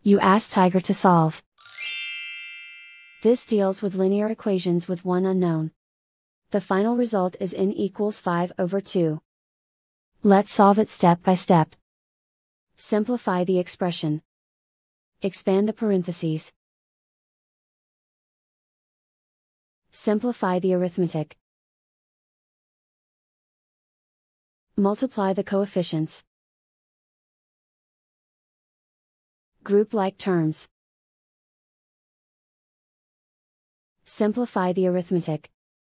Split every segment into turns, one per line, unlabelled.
You ask Tiger to solve. This deals with linear equations with one unknown. The final result is n equals 5/2. Let's solve it step by step. Simplify the expression. Expand the parentheses. Simplify the arithmetic. Multiply the coefficients. Group like terms. Simplify the arithmetic.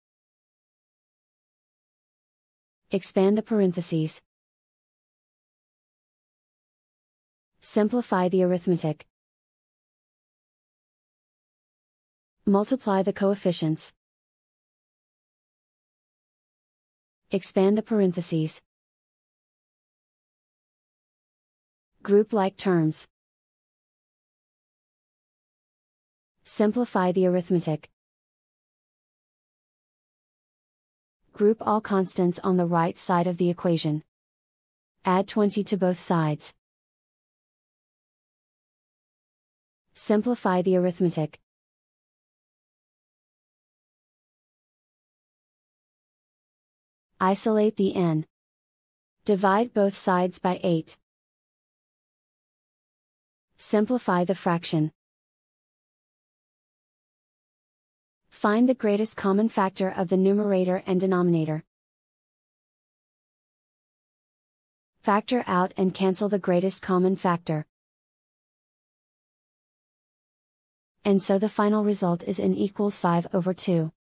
Expand the parentheses. Simplify the arithmetic. Multiply the coefficients. Expand the parentheses. Group like terms. Simplify the arithmetic. Group all constants on the right side of the equation. Add 20 to both sides. Simplify the arithmetic. Isolate the n. Divide both sides by 8. Simplify the fraction. Find the greatest common factor of the numerator and denominator. Factor out and cancel the greatest common factor. And so the final result is n equals 5/2.